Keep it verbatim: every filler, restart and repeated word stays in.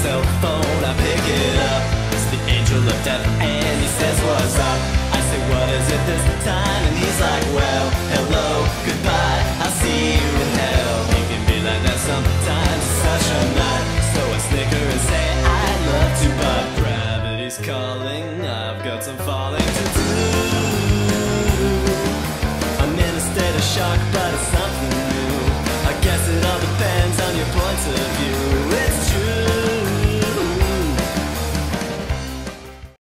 cell phone, I pick it up. It's the angel of death and he says, what's up? I say, what is it this time? And he's like, well, hello, goodbye, I'll see you in hell. He can be like that sometimes, it's such a night. So I snicker and say, I'd love to, but gravity's calling, I've got some falling to do. I'm in a state of shock, but it's something